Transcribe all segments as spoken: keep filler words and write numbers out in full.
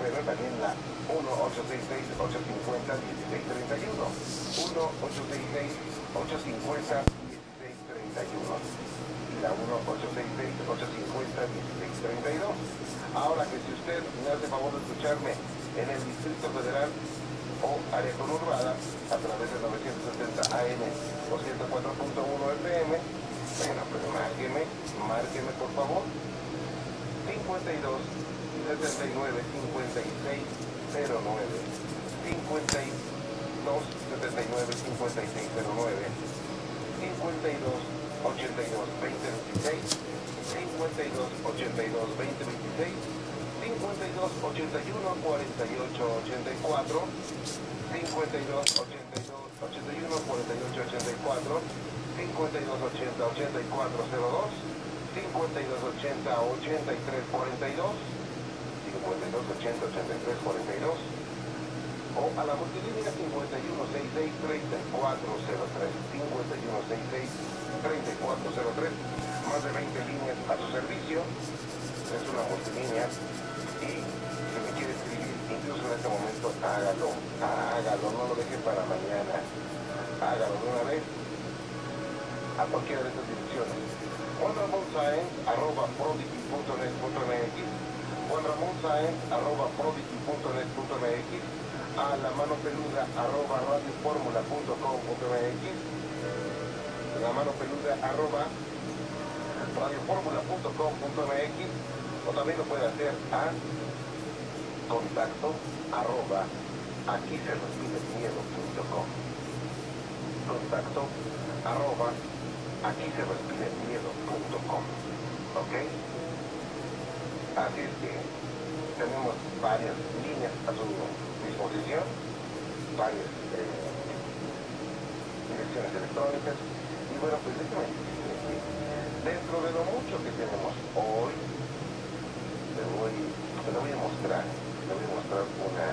pero también la uno ocho seis seis, ocho cinco cero, uno seis tres uno. uno ocho seis seis, ocho cinco cero, uno seis tres uno. Y la uno ocho seis seis, ocho cinco cero, uno seis tres dos. Ahora que si usted me hace favor de escucharme en el Distrito Federal o área conurbada a través de novecientos setenta A M o ciento cuatro punto uno F M, bueno, pues márqueme, márqueme por favor. cincuenta y dos, setenta y nueve, cincuenta y seis, cero nueve. cincuenta y dos, setenta y nueve, cincuenta y seis, cero nueve. cincuenta y dos, ochenta y dos, veinte veintiséis. cincuenta y dos, ochenta y dos, veinte veintiséis. cincuenta y dos, ochenta y uno, cuarenta y ocho, ochenta y cuatro. cincuenta y dos, ochenta y dos, ochenta y uno, cuarenta y ocho, ochenta y cuatro. cincuenta y dos, ochenta, ochenta y cuatro, cero dos. cincuenta y dos, ochenta, ochenta y tres, cuarenta y dos. cincuenta y dos, ochenta, ochenta y tres, cuarenta y dos. O a la multilínea cincuenta y uno, sesenta y seis, treinta y cuatro, cero tres. cincuenta y uno, sesenta y seis, treinta y cuatro, cero tres. Más de veinte líneas a su servicio. Es una multilínea. Y si me quiere escribir, incluso en este momento, hágalo. Hágalo, no lo deje para mañana. Hágalo de una vez a cualquiera de estas direcciones. Juan Ramón Sáenz, arroba prodigy punto net punto M X. Juan Ramón Sáenz, arroba prodigy punto net punto M X. A la mano peluda, arroba radioformula punto com punto M X. La mano peluda, arroba radioformula punto com punto M X. O también lo puede hacer a contacto, arroba aquí se respira miedo punto com. Contacto, arroba aquí se respira miedo punto com. ¿Ok? Así es que tenemos varias líneas a su disposición, varias eh, direcciones electrónicas. Y bueno, pues déjeme decirle que dentro de lo mucho que tenemos hoy, le voy, le voy a mostrar, le voy a mostrar una,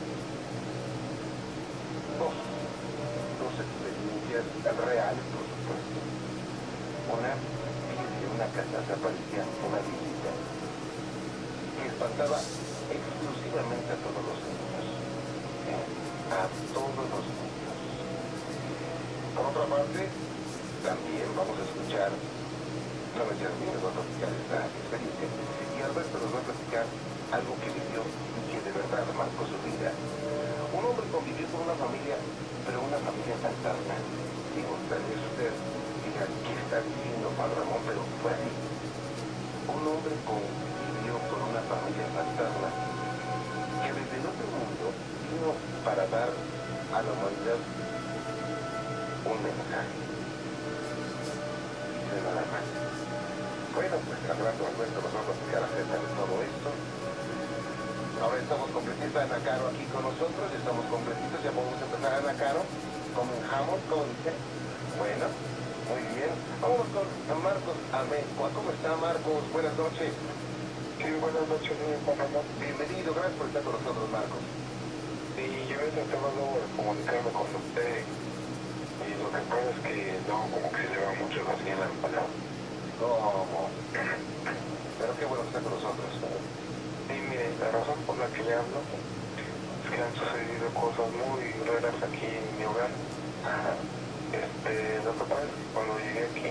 dos, dos experiencias reales, por supuesto. Una, fíjense, una casa parecía una visita que espantaba exclusivamente a todos los niños, ¿eh? A todos los niños. Por otra parte, también vamos a escuchar, no me digas, les va a platicar esta experiencia, y Alberto nos va a platicar algo que vivió y que de verdad marcó su vida. Un hombre convivió con una familia, pero una familia fantasma. Digo, tal vez usted diga, ¿qué está diciendo Juan Ramón? Pero fue así. Un hombre convivió con una familia fantasma que desde el otro mundo vino para dar a la humanidad un mensaje. Dice nada más. Bueno, pues al rato Alberto nos va a platicar acerca de todo esto. Ahora estamos completitos, Ana Caro aquí con nosotros, ya estamos completitos, ya podemos empezar, Ana Caro. Comenzamos, como dice. Bueno, muy bien. Vamos con Marcos Amezcua. ¿Cómo está, Marcos? Buenas noches. Sí, buenas noches, Juan Ramón. Bienvenido, gracias por estar con nosotros, Marcos. Sí, yo he tratado de comunicarme con usted y lo que pasa es que no, como que se le va mucho la señal al palo. ¿Cómo? Pero qué bueno que está con nosotros. Sí, mire, la razón por la que le hablo es que han sucedido cosas muy raras aquí en mi hogar. Ajá. Este, lo que pasa es que cuando llegué aquí,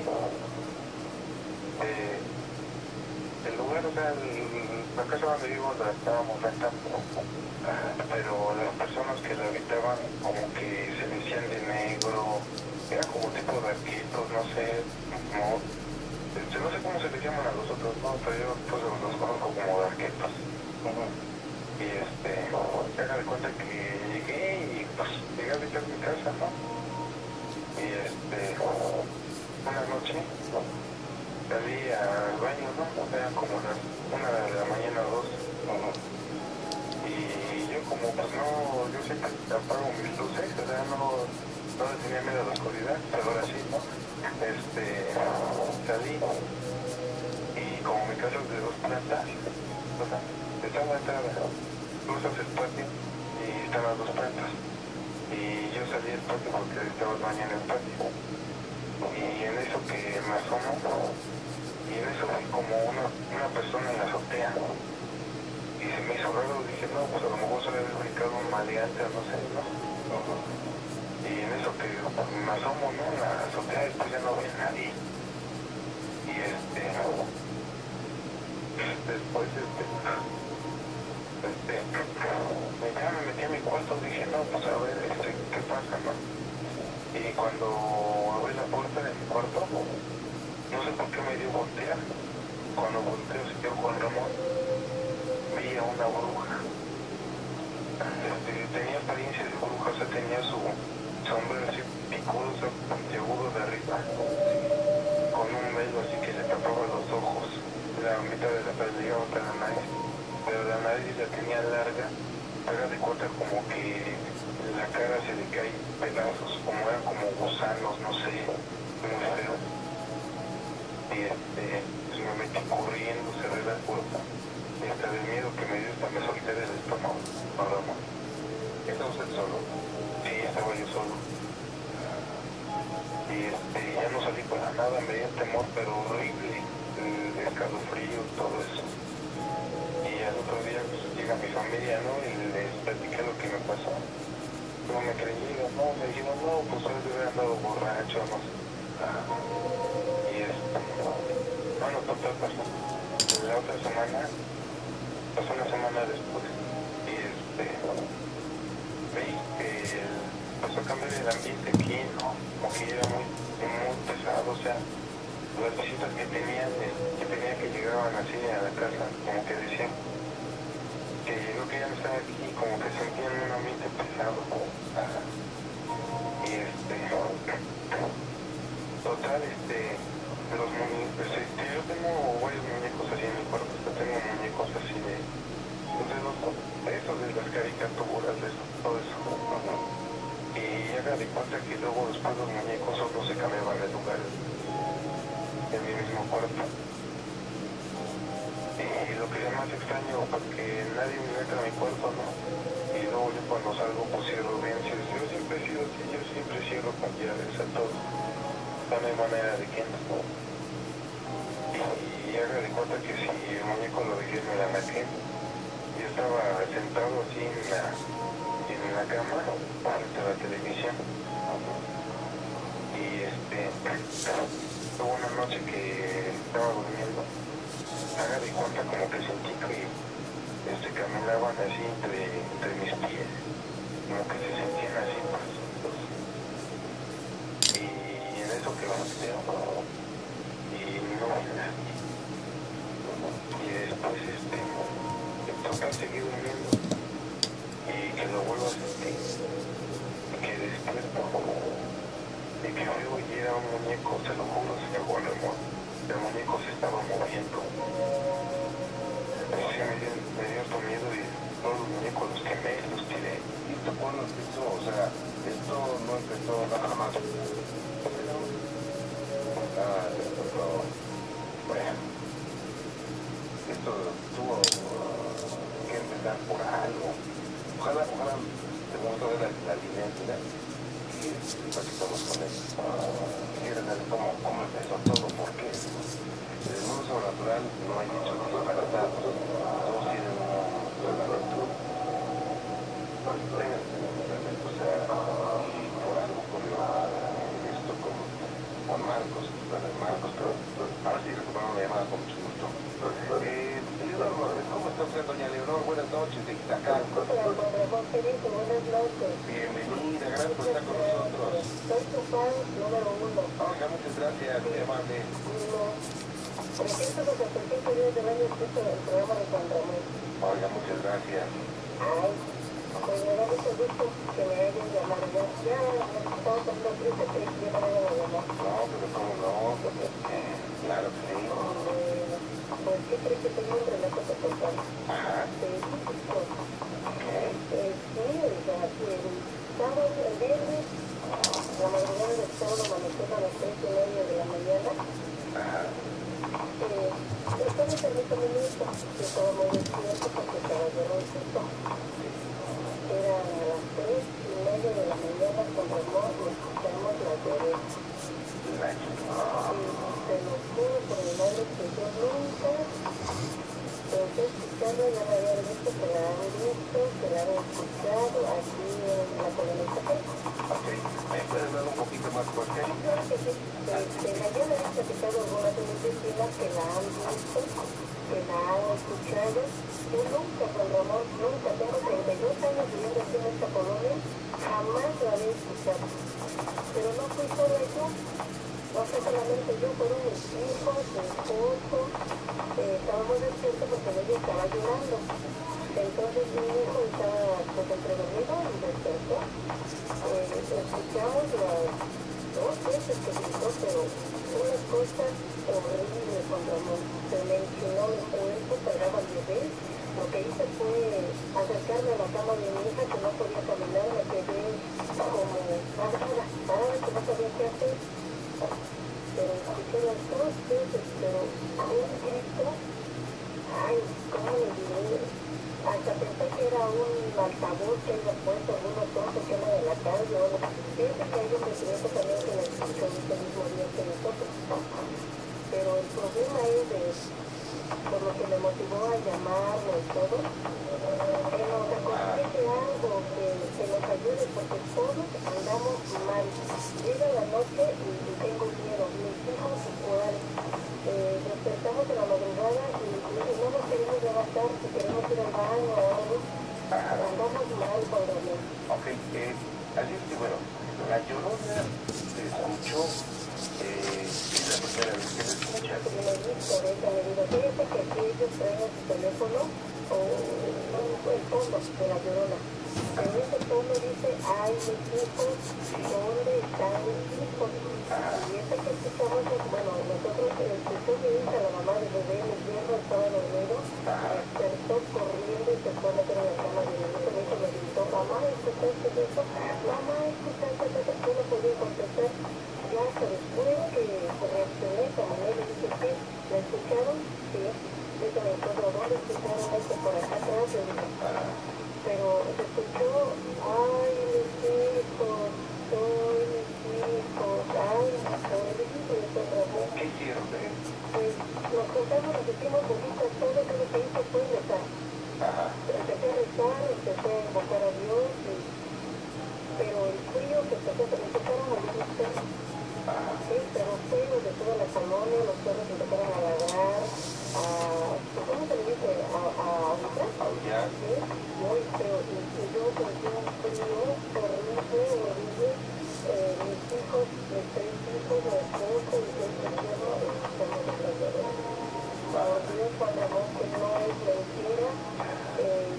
eh, el lugar, o sea, el, la casa donde vivo la estábamos rentando, pero las personas que la habitaban como que se vestían de negro, era como tipo de arquitos, no sé, como, este, no sé cómo se les llaman a los otros, no, pero yo pues los conozco como de arquitos. Uh-huh. Y este, haga de cuenta que llegué y pues llegué a visitar mi casa, ¿no? Y este, una noche salí al baño, ¿no? Eran como las una de la mañana o dos. Uh-huh. Y yo como pues no, yo siempre apago mis luces, o sea, no, no le tenía miedo a la oscuridad, pero ahora sí, ¿no? Este, salí y como mi casa es de dos plantas, o sea, está en la entrada, cruzas el patio y están las dos plantas. Y yo salí del patio porque estaba el baño en el patio. Y en eso que me asomo, y en eso vi como una, una persona en la azotea. Y se me hizo raro, dije, dije, no, pues a lo mejor se le había brincado un maleante o no sé, ¿no? Y en eso que me asomo, ¿no? En la azotea, después ya no había nadie. Y este, después, este, este, ya me metí a mi cuarto, dije, no, pues a ver, este, ¿qué pasa, no? Y cuando abrí la puerta de mi cuarto, no sé por qué me dio voltear. Cuando volteo, señor Juan Ramón, vi a una bruja. Este, tenía apariencia de bruja, o sea, tenía su sombrero así picudo, o sea, puntiagudo de arriba, con un velo así que le tapaba los ojos, la mitad de la piel llegaba hasta la nariz, pero la nariz la tenía larga, haga de cuenta como que la cara se le cae pedazos, como eran como gusanos, no sé, muy feo. Y este, pues me metí corriendo, cerré la puerta, y hasta del miedo que me dio, hasta me solté del estómago, no Ramón. ¿Estaba usted solo? Sí, estaba yo solo. Y este, ya no salí para nada, me dio temor, pero horrible, el escalofrío, todo eso. Y al otro día pues, llega mi familia, ¿no? Y les platiqué lo que me pasó. No me creyeron, no, me dijeron, no, pues él debe haber andado borracho, no sé. Y este, bueno, total, pasó. La otra semana, pasó una semana después, y este, veí que empezó a cambiar el ambiente aquí, ¿no? Como que era muy, muy pesado, o sea, las visitas que tenían, que tenía que llegaban así a la casa, como que decían que yo que ya no estaba aquí, como que sentían un ambiente pesado. Y este, total, este, los muñecos, este, yo tengo varios muñecos así en mi cuarto, tengo muñecos así de, de los, de esos, de las caricaturas, de eso, todo eso. Y haga de cuenta que luego después los muñecos solo se cambiaban de lugar en mi mismo cuarto. Y lo que es más extraño, porque nadie me entra a mi cuarto, ¿no? Y luego yo cuando salgo pues cierro bien, yo siempre he sido así, yo siempre cierro con llaves a todo. No hay manera de que no. Y haga de cuenta que si el muñeco lo dejé me la metí. Yo estaba sentado así en la, en la cama, frente a la televisión. Y este, hubo una noche que estaba durmiendo. Haga de cuenta como que sentí que este, caminaban así entre, entre mis pies, como que se sentían así pasitos. Y en eso que volteo, y no vi nadie. Y después este, me toca seguir durmiendo, y que lo vuelvo a sentir, y que despierto, y que veo y era un muñeco, se lo juro, señor Juan Ramón. El muñeco se estaba moviendo. Sí, me dio, me dio harto miedo y todos los muñecos los quemé, los tiré. ¿Y esto cuándo empezó? O sea, esto no empezó nada más. Ah, esto no. Bueno, esto tuvo que empezar por algo. Ojalá, ojalá, de momento de la, la evidencia y platicamos con él. Quisiera saber cómo, cómo empezó todo, por qué. En el mundo sobrenatural no hay hechos disparatados, todos tienen un fundamento. Tengan un fundamento, o sea, y por algo ocurrió esto con, con Marcos, con el Marcos, pero ahora sí recuperamos la llamada con mucho gusto. Eh, Leonor, ¿cómo está usted, doña Leonor? Buenas noches, de Iztacalco. Bienvenida, gracias por estar con nosotros. Soy tu fan número uno. Oiga, muchas gracias, muy amable. trescientos sesenta y cinco días del año escucho el programa de Juan Ramón. Oiga, muchas gracias. Ay, pues me da mucho gusto que me hayan llamado. Ya, ya estamos con una triste que yo no me hayan llamado. No, pero cómo no. Eh, claro que sí. Pues, ¿qué crees que tengo un relato que contar? Ajá. De México. ¿Qué? Eh, sí, o sea, el sábado, el viernes, la madrugada del sábado amaneció a las tres y media de la mañana. Ajá. Eh, estaba en el camioneta, yo estaba muy despierto porque estaba llorando. Era a las tres y media de la mañana cuando nos escuchamos la lloré. La Y te lo juro por mi madre que yo nunca pensé escucharla, ya me había visto que la han visto. que yo fueron mis hijos, mi esposo, eh, estábamos despiertos porque ella estaba llorando. Entonces mi hijo estaba pues entre dormido y despertó. Eh, escuchamos las dos veces que gritó, pero una cosa horrible cuando se me enchinó el cuerpo, pegaba al bebé. Lo que hice fue acercarme a la cama de mi hija que no podía caminar, me quedé como parada, parada, que no sabía qué hacer. Pero escuché las dos veces, pero un grito, ay, cómo me diré, hasta pensé que era un altavoz que iba puesto, alguna cosa que era de la calle, o algo. Fíjense que hay un presidente también que me escuchó ese mismo día que nosotros. Pero el problema es de, por lo que me motivó a llamarlo y todo, que nos aconseje algo que, que nos ayude, porque todos andamos mal. Llega la noche y, y tengo miedo, mis hijos igual. Eh, despertamos en la madrugada y, y no nos queremos levantar, si queremos ir al baño o algo, andamos mal por dormir. Ok, eh, así es que bueno, la Llorona se escuchó, eh, es la primera vez que se escucha. Y me dijo, me dijo, fíjate que aquí ellos traen su teléfono o el fondo de la Llorona. En ese fondo dice, ay, mis hijos, ¿dónde están mis hijos? Y ese que escuchamos, bueno, nosotros escuchó mi hija, la mamá del bebé, mi viejo estaba dormido, despertó corriendo y se fue a meter en la cama de mi hijo. Mi hijo me gritó, mamá, ¿escuchaste eso? Mamá, ¿escuchaste eso? Yo no podía contestar. Ya hasta después que reaccioné, caminé y le dije, sí, ¿la escucharon? Sí. Dice mi esposo, ¿dónde escucharon esto? Por acá atrás. Le dije, pero se escuchó, ay, mis hijos, soy mis hijos, ay, soy mis hijos. ¿Qué hicieron de él? Pues nos juntamos, nos hicimos bolitas, todo lo que hice fue rezar. Ajá. Empecé a rezar, empecé a invocar a Dios, y, pero el frío que empezó, se me empezaron a morir los perros. Sí, pero feo de toda la colonia, los perros empezaron a ladrar, a, ¿cómo se le dice? A, a aullar. Aullar. Sí, muy feo. Y, y yo sentí un frío horrible, horrible. Eh, mis hijos, mis tres hijos, mi esposo y yo creciendo, estamos en la Llorona. Por Dios, Juan Ramón, que no es mentira. Eh,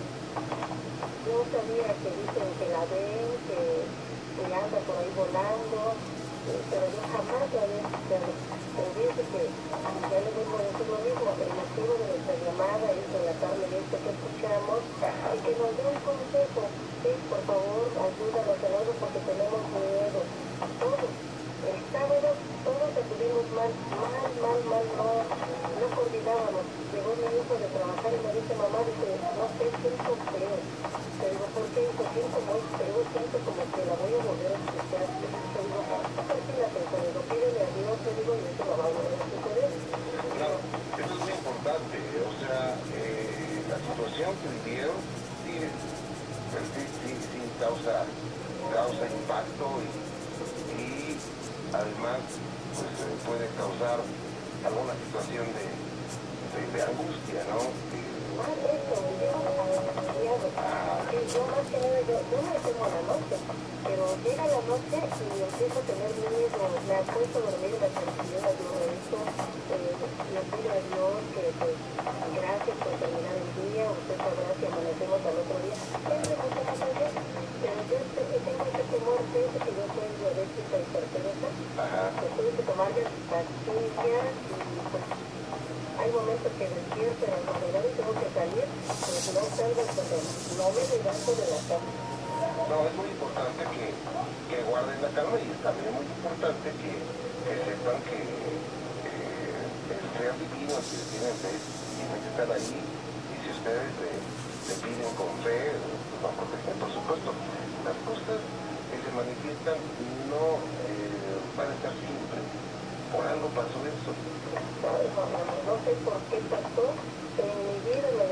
yo sabía que dicen que la ven, que, que anda por ahí volando, pero yo jamás la había escuchado. Pero dice que, ya le vuelvo a decir lo mismo, el motivo de nuestra llamada es relatarle esto que escuchamos y que nos dé un consejo. Sí, por favor, ayúdanos en algo porque tenemos miedo. Todos, el sábado, todos estuvimos mal, mal, mal, mal, mal, no coordinábamos. Llegó mi hijo de trabajar y me dice, mamá, dice, no sé, siento feo. Te digo, ¿por qué? Dice, siento muy feo, siento como que la voy a volver a escuchar. Te digo, persínate, te digo, pídele a Dios, te digo, y eso lo va a volver a suceder. Claro, eso es muy importante, o sea, eh, la situación que vivieron sí, pues, sí, sí, sí causa, causa impacto y, y además pues, eh, puede causar alguna situación de, de, de angustia, ¿no? Ah, eso, yo angustiado. Sí, yo más que nada, yo, yo me tengo la noche, pero llega la noche y empiezo a tener miedo, me acuesto a dormir en la tranquilidad, yo rezo, eh, le pido a Dios que, pues, gracias por terminar el día, usted sabrá si amanecemos al otro día, siempre mucho más allá, pero yo sé que tengo ese temor, pienso que yo soy diabética y hipertensa, que tuve que tomar las pastillas y pues hay momentos que despierto en la madrugada y tengo que salir, pero si no salgo, pues no me levanto de la cama. No, es muy importante que, que guarden la calma y es también muy importante que, que sepan que eh, el ser divino que tienen fe tiene que estar ahí y si ustedes le, le piden con fe, pues va a proteger, por supuesto. Las cosas que se manifiestan no eh, van a estar siempre. Por algo pasó eso. No sé por qué pasó, en mi vida me